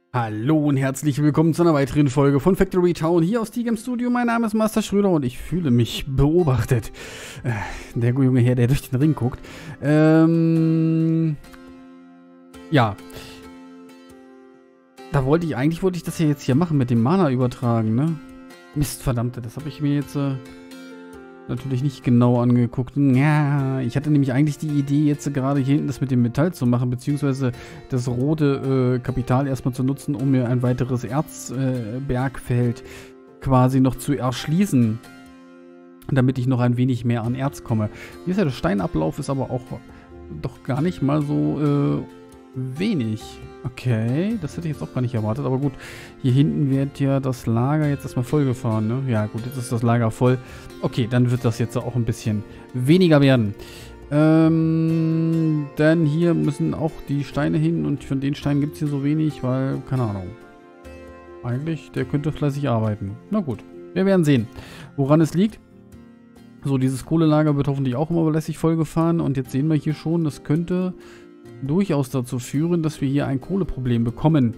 Hallo und herzlich willkommen zu einer weiteren Folge von Factory Town hier aus T-Game Studio. Mein Name ist Master Schröder und ich fühle mich beobachtet. Der junge Herr, der durch den Ring guckt. Ja. Eigentlich wollte ich das ja jetzt hier machen mit dem Mana übertragen, ne? Mist, verdammte, das habe ich mir jetzt natürlich nicht genau angeguckt. Ja, ich hatte nämlich eigentlich die Idee, jetzt gerade hier hinten das mit dem Metall zu machen, beziehungsweise das rote Kapital erstmal zu nutzen, um mir ein weiteres Erzbergfeld quasi noch zu erschließen, damit ich noch ein wenig mehr an Erz komme. Hier ist ja der Steinablauf, ist aber auch doch gar nicht mal so wenig. Okay, das hätte ich jetzt auch gar nicht erwartet, aber gut. Hier hinten wird ja das Lager jetzt erstmal vollgefahren, ne? Ja gut, jetzt ist das Lager voll. Okay, dann wird das jetzt auch ein bisschen weniger werden. Dann hier müssen auch die Steine hin und von den Steinen gibt es hier so wenig, weil, keine Ahnung. Eigentlich, der könnte fleißig arbeiten. Na gut, wir werden sehen, woran es liegt. So, dieses Kohlelager wird hoffentlich auch immer lässig vollgefahren und jetzt sehen wir hier schon, das könnte durchaus dazu führen, dass wir hier ein Kohleproblem bekommen.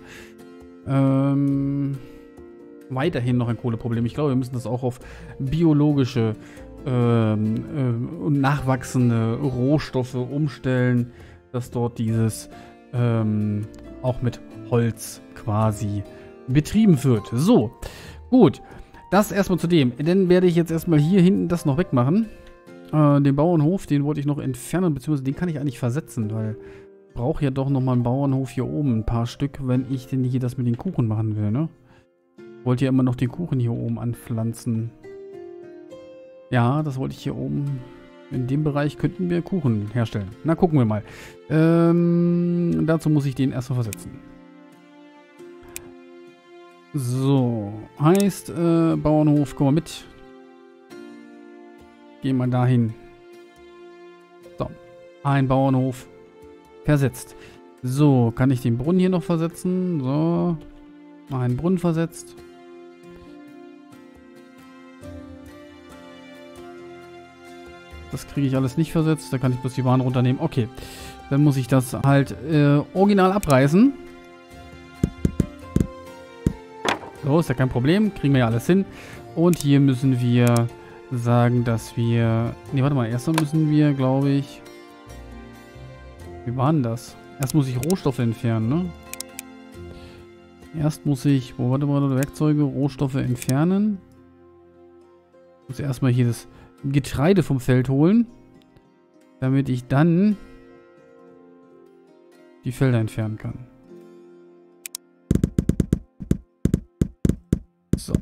Weiterhin noch ein Kohleproblem. Ich glaube, wir müssen das auch auf biologische und nachwachsende Rohstoffe umstellen, dass dort dieses auch mit Holz quasi betrieben wird. So, gut. Das erstmal zu dem. Dann werde ich jetzt erstmal hier hinten das noch wegmachen. Den Bauernhof, den wollte ich noch entfernen, beziehungsweise den kann ich eigentlich versetzen, weil ich brauche ja doch nochmal einen Bauernhof hier oben, ein paar Stück, wenn ich denn hier das mit den Kuchen machen will, ne? Ich wollte ja immer noch den Kuchen hier oben anpflanzen. Ja, das wollte ich hier oben. In dem Bereich könnten wir Kuchen herstellen. Na, gucken wir mal. Dazu muss ich den erstmal versetzen. So, heißt, Bauernhof, komm mal mit. Gehen wir dahin. So, ein Bauernhof versetzt. So, kann ich den Brunnen hier noch versetzen? So, einen Brunnen versetzt. Das kriege ich alles nicht versetzt. Da kann ich bloß die Waren runternehmen. Okay, dann muss ich das halt original abreißen. So, ist ja kein Problem. Kriegen wir ja alles hin. Und hier müssen wir sagen, dass wir... Ne, warte mal. Erstmal müssen wir, glaube ich... Wie war denn das? Erst muss ich Rohstoffe entfernen, ne? Erst muss ich... Warte mal, Werkzeuge, Rohstoffe entfernen. Ich muss erstmal hier das Getreide vom Feld holen. Damit ich dann die Felder entfernen kann. So.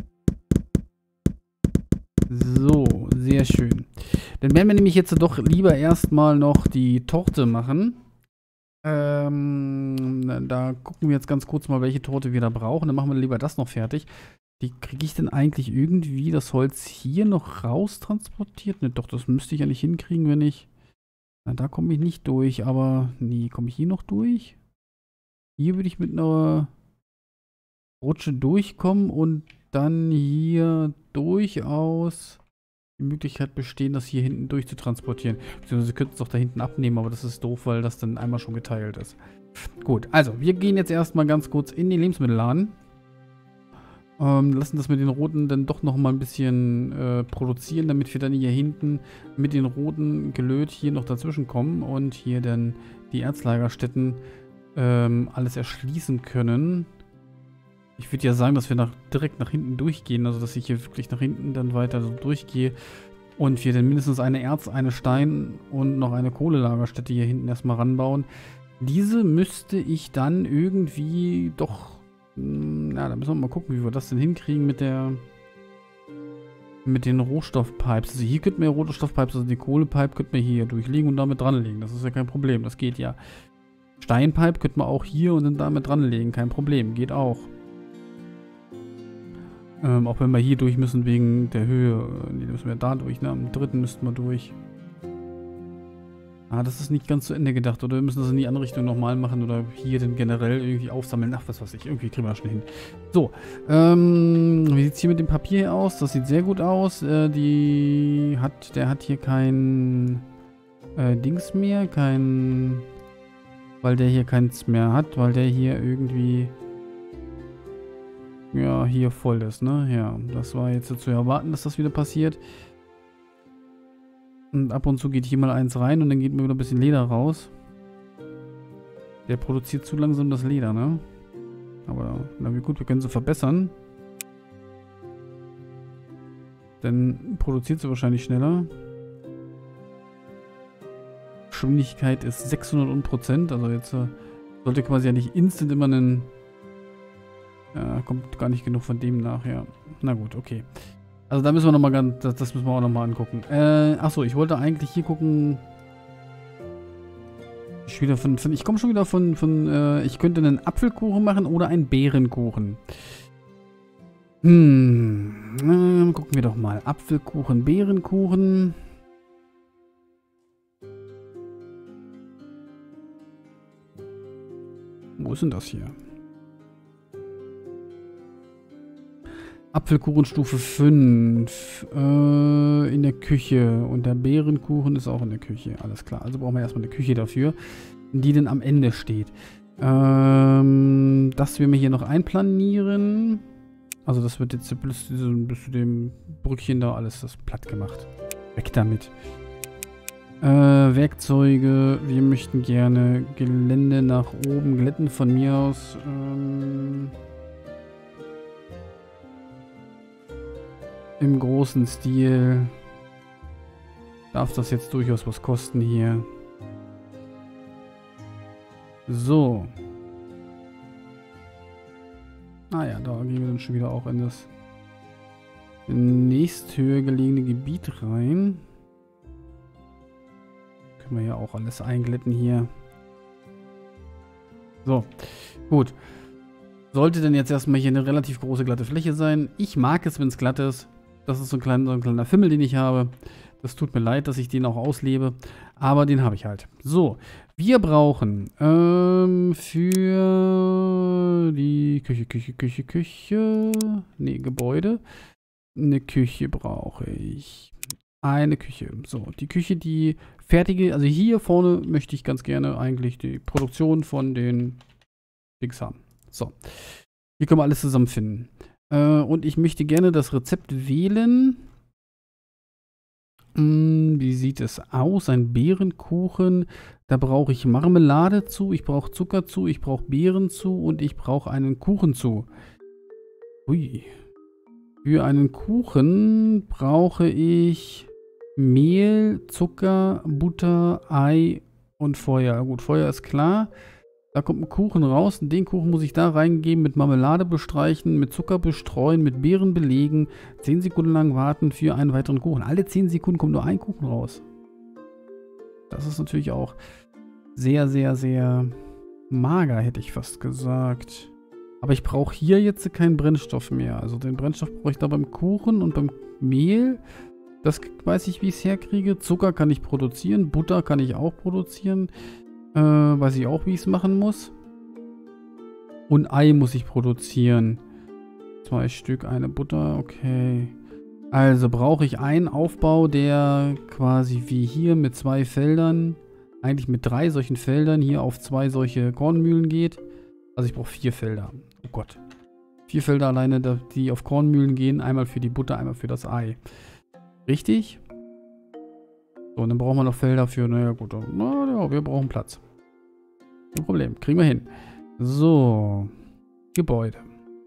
So, sehr schön. Dann werden wir nämlich jetzt doch lieber erstmal noch die Torte machen. Da gucken wir jetzt ganz kurz mal, welche Torte wir da brauchen. Dann machen wir lieber das noch fertig. Wie kriege ich denn eigentlich irgendwie das Holz hier noch raus transportiert? Ne, doch, das müsste ich ja nicht hinkriegen, wenn ich... Na, da komme ich nicht durch, aber... Nee, komme ich hier noch durch? Hier würde ich mit einer Rutsche durchkommen und dann hier durchaus die Möglichkeit bestehen, das hier hinten durch zu transportieren. Beziehungsweise Sie könnten es doch da hinten abnehmen, aber das ist doof, weil das dann einmal schon geteilt ist. Gut, also wir gehen jetzt erstmal ganz kurz in den Lebensmittelladen. Lassen das mit den roten dann doch nochmal ein bisschen produzieren, damit wir dann hier hinten mit den roten Gelöt hier noch dazwischen kommen und hier dann die Erzlagerstätten alles erschließen können. Ich würde ja sagen, dass wir direkt nach hinten durchgehen, also dass ich hier wirklich nach hinten dann weiter so durchgehe und wir dann mindestens eine Erz-, eine Stein- und noch eine Kohlelagerstätte hier hinten erstmal ranbauen. Diese müsste ich dann irgendwie doch, na, da müssen wir mal gucken, wie wir das denn hinkriegen mit den Rohstoffpipes. Also hier könnten wir Rohstoffpipes, also die Kohlepipe könnten wir hier durchlegen und damit dranlegen. Das ist ja kein Problem, das geht ja. Steinpipe könnten wir auch hier und dann damit dranlegen, kein Problem, geht auch. Auch wenn wir hier durch müssen wegen der Höhe. Nee, müssen wir da durch, ne? Am dritten müssten wir durch. Ah, das ist nicht ganz zu Ende gedacht. Oder wir müssen das in die andere Richtung nochmal machen. Oder hier dann generell irgendwie aufsammeln. Ach, was weiß ich. Irgendwie kriegen wir das schon hin. So. Wie sieht es hier mit dem Papier hier aus? Das sieht sehr gut aus. Der hat hier kein Dings mehr. Weil der hier keins mehr hat. Weil der hier irgendwie ja, hier voll ist, ne? Ja, das war jetzt zu erwarten, dass das wieder passiert. Und ab und zu geht hier mal eins rein und dann geht mir wieder ein bisschen Leder raus. Der produziert zu langsam das Leder, ne? Aber, na wie gut, wir können sie verbessern. Dann produziert sie wahrscheinlich schneller. Geschwindigkeit ist 600%, also jetzt sollte quasi ja nicht instant immer einen... Ja, kommt gar nicht genug von dem nach, ja. Na gut, okay. Also da müssen wir nochmal ganz... Das müssen wir auch nochmal angucken. Achso, ich wollte eigentlich hier gucken... Ich komme schon wieder von ich könnte einen Apfelkuchen machen oder einen Beerenkuchen. Gucken wir doch mal. Apfelkuchen, Beerenkuchen. Wo ist denn das hier? Apfelkuchenstufe 5. In der Küche. Und der Beerenkuchen ist auch in der Küche. Alles klar. Also brauchen wir erstmal eine Küche dafür, die dann am Ende steht. Das werden wir hier noch einplanieren. Also das wird jetzt bis zu dem Brückchen da alles das platt gemacht. Weg damit. Werkzeuge. Wir möchten gerne Gelände nach oben glätten von mir aus. Im großen Stil. Darf das jetzt durchaus was kosten hier. So. Ah ja, da gehen wir dann schon wieder auch in das nächsthöher gelegene Gebiet rein. Können wir ja auch alles einglätten hier. So, gut. Sollte denn jetzt erstmal hier eine relativ große glatte Fläche sein. Ich mag es, wenn es glatt ist. Das ist so ein kleiner Fimmel, den ich habe. Das tut mir leid, dass ich den auch auslebe. Aber den habe ich halt. So, wir brauchen für die Küche. Nee, Gebäude. Eine Küche brauche ich. Eine Küche. So, die Küche, die fertige, also hier vorne möchte ich ganz gerne eigentlich die Produktion von den Dings haben. So, hier können wir alles zusammenfinden. Und ich möchte gerne das Rezept wählen. Wie sieht es aus? Ein Beerenkuchen. Da brauche ich Marmelade zu, ich brauche Zucker zu, ich brauche Beeren zu und ich brauche einen Kuchen zu. Ui. Für einen Kuchen brauche ich Mehl, Zucker, Butter, Ei und Feuer. Gut, Feuer ist klar. Da kommt ein Kuchen raus und den Kuchen muss ich da reingeben, mit Marmelade bestreichen, mit Zucker bestreuen, mit Beeren belegen, 10 Sekunden lang warten für einen weiteren Kuchen. Alle 10 Sekunden kommt nur ein Kuchen raus. Das ist natürlich auch sehr, sehr, sehr mager, hätte ich fast gesagt. Aber ich brauche hier jetzt keinen Brennstoff mehr. Also den Brennstoff brauche ich da beim Kuchen und beim Mehl. Das weiß ich, wie ich es herkriege. Zucker kann ich produzieren, Butter kann ich auch produzieren. Weiß ich auch, wie ich es machen muss. Und Ei muss ich produzieren. 2 Stück, eine Butter, okay. Also brauche ich einen Aufbau, der quasi wie hier mit 2 Feldern, eigentlich mit 3 solchen Feldern, hier auf 2 solche Kornmühlen geht. Also ich brauche 4 Felder. Oh Gott. 4 Felder alleine, die auf Kornmühlen gehen. Einmal für die Butter, einmal für das Ei. Richtig? So, und dann brauchen wir noch Felder für, naja gut, ja, wir brauchen Platz. Kein Problem, kriegen wir hin. So, Gebäude.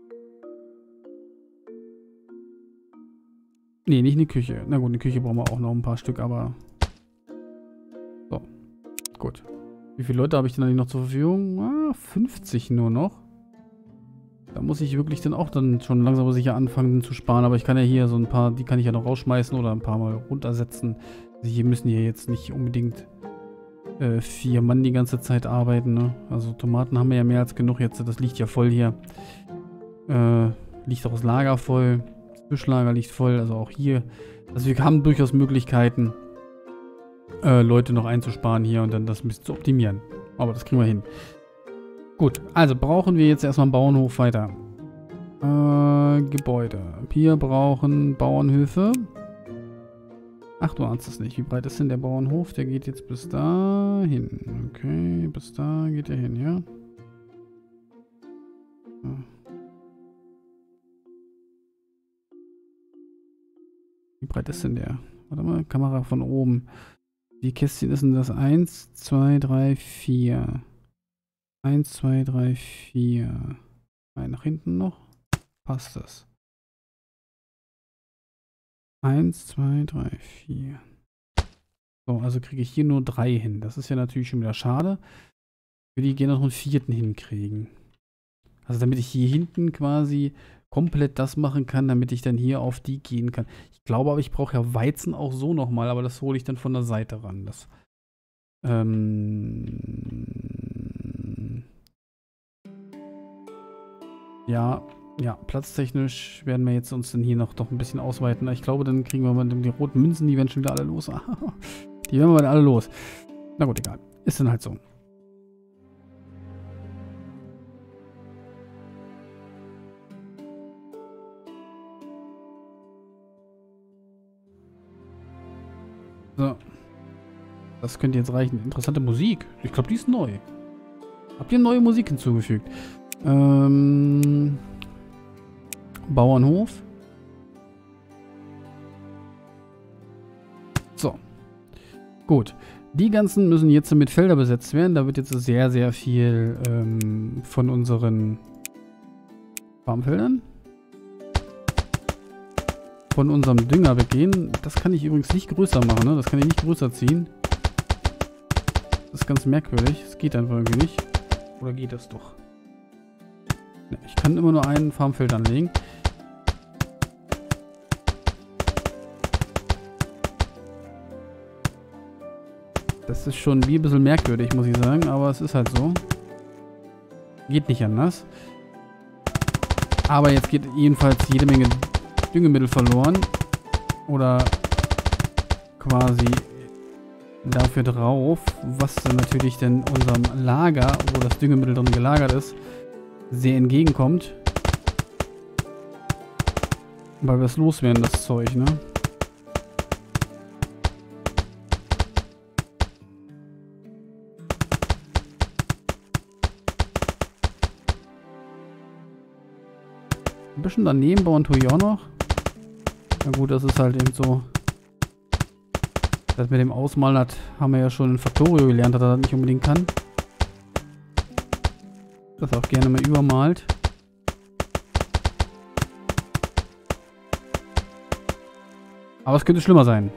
Nee, nicht eine Küche. Na gut, eine Küche brauchen wir auch noch ein paar Stück, aber... So, gut. Wie viele Leute habe ich denn eigentlich noch zur Verfügung? 50 nur noch. Da muss ich wirklich dann auch dann schon langsam aber sicher anfangen zu sparen. Aber ich kann ja hier so ein paar, die kann ich ja noch rausschmeißen oder ein paar Mal runtersetzen. Also hier müssen hier jetzt nicht unbedingt 4 Mann die ganze Zeit arbeiten. Ne? Also Tomaten haben wir ja mehr als genug jetzt. Das liegt ja voll hier. Liegt auch das Lager voll. Das Fischlager liegt voll. Also auch hier. Also wir haben durchaus Möglichkeiten, Leute noch einzusparen hier und dann das ein bisschen zu optimieren. Aber das kriegen wir hin. Gut, also brauchen wir jetzt erstmal einen Bauernhof weiter. Gebäude. Wir brauchen Bauernhöfe. Ach, du ahnst es nicht. Wie breit ist denn der Bauernhof? Der geht jetzt bis da hin. Okay, bis da geht er hin, ja? breit ist denn der? Warte mal, Kamera von oben. Wie Kästchen ist denn das? 1, 2, 3, 4. 1, 2, 3, 4. Ein nach hinten noch. Passt das. 1, 2, 3, 4. So, also kriege ich hier nur 3 hin. Das ist ja natürlich schon wieder schade. Ich würde gerne noch einen 4. hinkriegen. Also damit ich hier hinten quasi komplett das machen kann, damit ich dann hier auf die gehen kann. Ich glaube aber, ich brauche ja Weizen auch so nochmal, aber das hole ich dann von der Seite ran. Das, ja, platztechnisch werden wir jetzt uns dann hier noch doch ein bisschen ausweiten. Ich glaube, dann kriegen wir mal die roten Münzen, die werden schon wieder alle los. Die werden wir dann alle los. Na gut, egal. Ist dann halt so. So. Das könnte jetzt reichen. Interessante Musik. Ich glaube, die ist neu. Habt ihr neue Musik hinzugefügt? Bauernhof. So. Gut. Die ganzen müssen jetzt mit Felder besetzt werden. Da wird jetzt sehr, sehr viel von unseren Farmfeldern, von unserem Dünger weggehen. Das kann ich übrigens nicht größer machen, ne? Das kann ich nicht größer ziehen. Das ist ganz merkwürdig. Es geht einfach irgendwie nicht. Oder geht das doch? Ne, ich kann immer nur ein Farmfeld anlegen. Das ist schon wie ein bisschen merkwürdig, muss ich sagen. Aber es ist halt so. Geht nicht anders. Aber jetzt geht jedenfalls jede Menge Düngemittel verloren. Oder quasi dafür drauf, was dann natürlich dann unserem Lager, wo das Düngemittel drin gelagert ist, sehr entgegenkommt. Weil wir es loswerden, das Zeug, ne? Ein bisschen daneben bauen tue ich auch noch. Na gut, das ist halt eben so. Das mit dem Ausmalen haben wir ja schon in Factorio gelernt, dass er das nicht unbedingt kann. Das auch gerne mal übermalt. Aber es könnte schlimmer sein.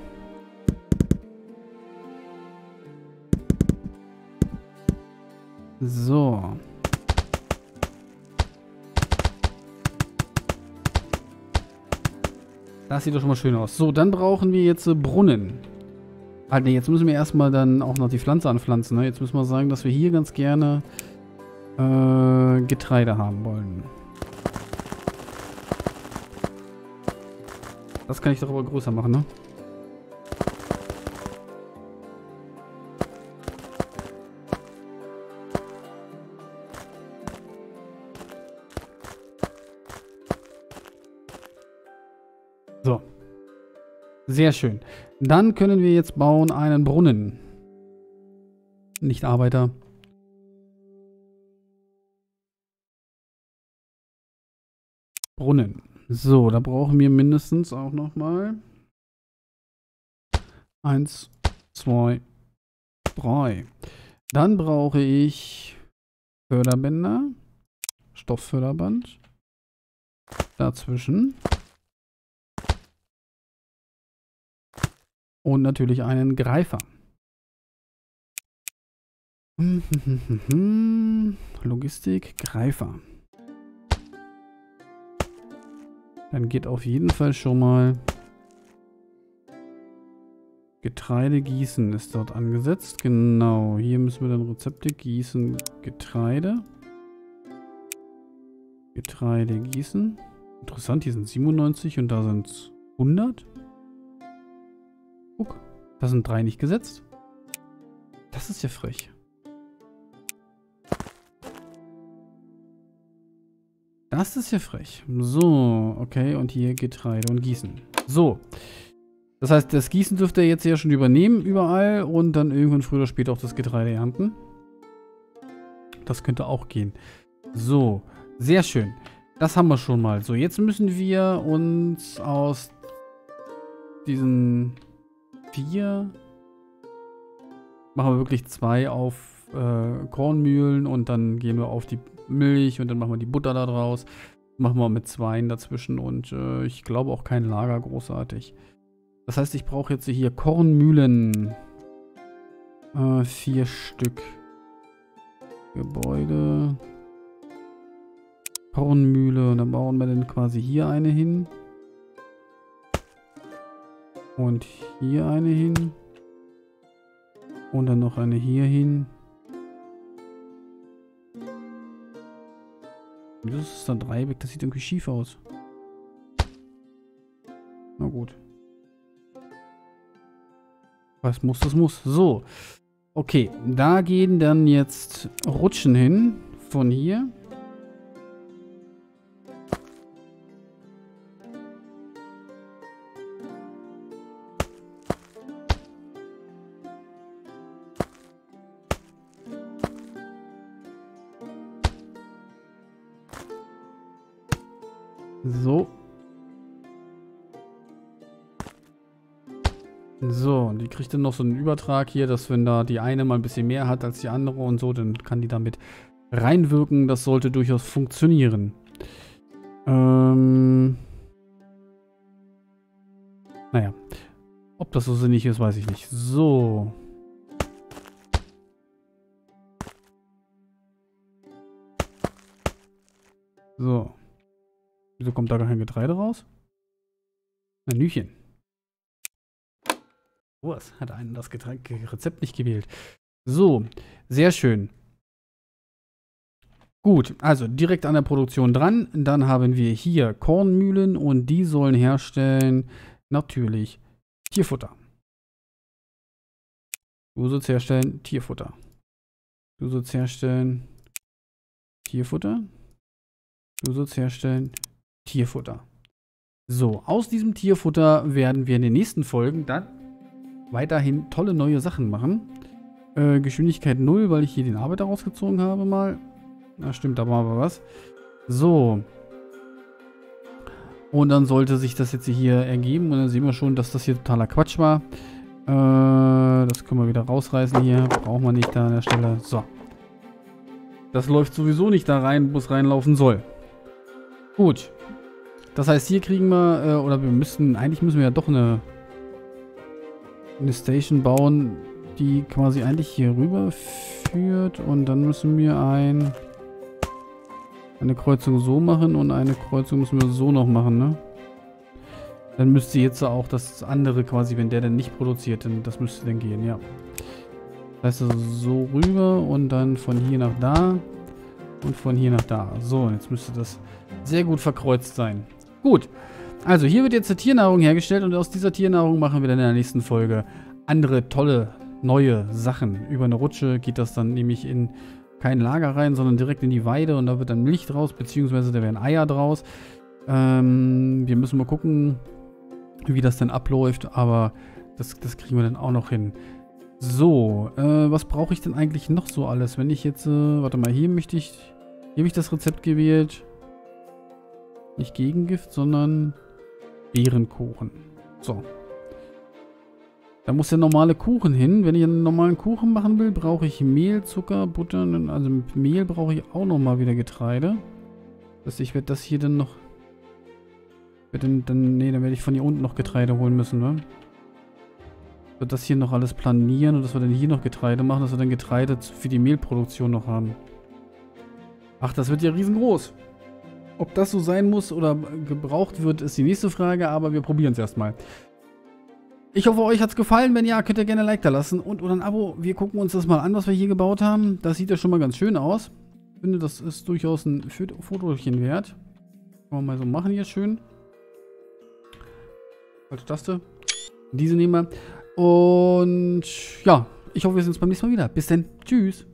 So. Das sieht doch schon mal schön aus. So, dann brauchen wir jetzt Brunnen. Halt, ne, jetzt müssen wir erstmal dann auch noch die Pflanze anpflanzen. Ne? Jetzt müssen wir sagen, dass wir hier ganz gerne Getreide haben wollen. Das kann ich doch aber größer machen, ne? So. Sehr schön. Dann können wir jetzt bauen einen Brunnen. Nicht Arbeiter. Brunnen. So, da brauchen wir mindestens auch nochmal 1, 2, 3. Dann brauche ich Förderbänder. Stoffförderband. Dazwischen. Und natürlich einen Greifer. Logistik, Greifer. Dann geht auf jeden Fall schon mal Getreide gießen ist dort angesetzt. Genau, hier müssen wir dann Rezepte gießen. Getreide. Getreide gießen. Interessant, hier sind 97 und da sind es 100. Guck, da sind 3 nicht gesetzt. Das ist ja frech. Das ist ja frech. So, okay, und hier Getreide und Gießen. So. Das heißt, das Gießen dürfte er jetzt ja schon übernehmen, überall. Und dann irgendwann früher oder später auch das Getreide ernten. Das könnte auch gehen. So, sehr schön. Das haben wir schon mal. So, jetzt müssen wir uns aus diesen 4 machen wir wirklich 2 auf Kornmühlen und dann gehen wir auf die Milch und dann machen wir die Butter da draus. Machen wir mit 2 dazwischen und ich glaube auch kein Lager großartig. Das heißt, ich brauche jetzt hier Kornmühlen. 4 Stück. Gebäude. Kornmühle. Und dann bauen wir dann quasi hier eine hin. Und hier eine hin. Und dann noch eine hier hin. Wieso ist das dann Dreieck? Das sieht irgendwie schief aus. Na gut. Was muss, das muss. So. Okay, da gehen dann jetzt Rutschen hin. Von hier. So. So, und die kriegt dann noch so einen Übertrag hier, dass wenn da die eine mal ein bisschen mehr hat als die andere und so, dann kann die damit reinwirken. Das sollte durchaus funktionieren. Naja. Ob das so sinnig ist, weiß ich nicht. So. So. Wieso kommt da gar kein Getreide raus? Menüchen. Was? Hat einen das Rezept nicht gewählt. So, sehr schön. Gut, also direkt an der Produktion dran. Dann haben wir hier Kornmühlen und die sollen herstellen, natürlich, Tierfutter. Du sollst herstellen Tierfutter. Du sollst herstellen Tierfutter. Du sollst herstellen Tierfutter. So, aus diesem Tierfutter werden wir in den nächsten Folgen dann weiterhin tolle neue Sachen machen. Geschwindigkeit 0, weil ich hier den Arbeiter rausgezogen habe mal. Na stimmt, da war aber was. So. Und dann sollte sich das jetzt hier ergeben. Und dann sehen wir schon, dass das hier totaler Quatsch war. Das können wir wieder rausreißen hier. Brauchen wir nicht da an der Stelle. So. Das läuft sowieso nicht da rein, wo es reinlaufen soll. Gut. Das heißt, hier kriegen wir, oder eigentlich müssen wir ja doch eine Station bauen, die quasi eigentlich hier rüber führt. Und dann müssen wir eine Kreuzung so machen und eine Kreuzung müssen wir so noch machen, ne? Dann müsste jetzt auch das andere quasi, wenn der denn nicht produziert, dann das müsste dann gehen, ja. Das heißt also so rüber und dann von hier nach da und von hier nach da. So, jetzt müsste das sehr gut verkreuzt sein. Gut, also hier wird jetzt eine Tiernahrung hergestellt und aus dieser Tiernahrung machen wir dann in der nächsten Folge andere tolle, neue Sachen. Über eine Rutsche geht das dann nämlich in kein Lager rein, sondern direkt in die Weide und da wird dann Milch draus, beziehungsweise da werden Eier draus. Wir müssen mal gucken, wie das denn abläuft, aber das kriegen wir dann auch noch hin. So, was brauche ich denn eigentlich noch so alles? Wenn ich jetzt, warte mal, hier habe ich das Rezept gewählt. Nicht Gegengift, sondern Beerenkuchen. So. Da muss der normale Kuchen hin. Wenn ich einen normalen Kuchen machen will, brauche ich Mehl, Zucker, Butter. Also mit Mehl brauche ich auch nochmal wieder Getreide. Ich werde das hier dann noch... dann werde ich von hier unten noch Getreide holen müssen, ne? Ich werde das hier noch alles planieren und dass wir dann hier noch Getreide machen, dass wir dann Getreide für die Mehlproduktion noch haben. Ach, das wird ja riesengroß. Ob das so sein muss oder gebraucht wird, ist die nächste Frage, aber wir probieren es erstmal. Ich hoffe, euch hat es gefallen. Wenn ja, könnt ihr gerne ein Like da lassen und oder ein Abo. Wir gucken uns das mal an, was wir hier gebaut haben. Das sieht ja schon mal ganz schön aus. Ich finde, das ist durchaus ein Fotochen wert. Können wir mal so machen hier schön. Falsche Taste. Diese nehmen wir. Und ja, ich hoffe, wir sehen uns beim nächsten Mal wieder. Bis dann. Tschüss.